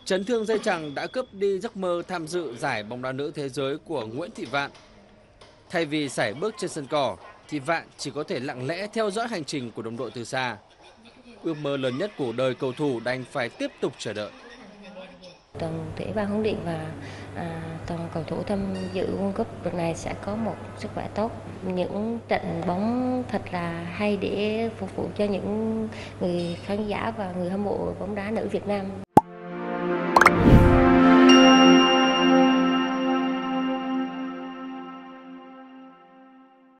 Chấn thương dây chằng đã cướp đi giấc mơ tham dự giải bóng đá nữ thế giới của Nguyễn Thị Vạn. Thay vì sải bước trên sân cỏ, thì Vạn chỉ có thể lặng lẽ theo dõi hành trình của đồng đội từ xa. Ước mơ lớn nhất của đời cầu thủ đành phải tiếp tục chờ đợi. Toàn thể ban huấn luyện và toàn cầu thủ tham dự World Cup lần này sẽ có một sức khỏe tốt, những trận bóng thật là hay để phục vụ cho những người khán giả và người hâm mộ bóng đá nữ Việt Nam.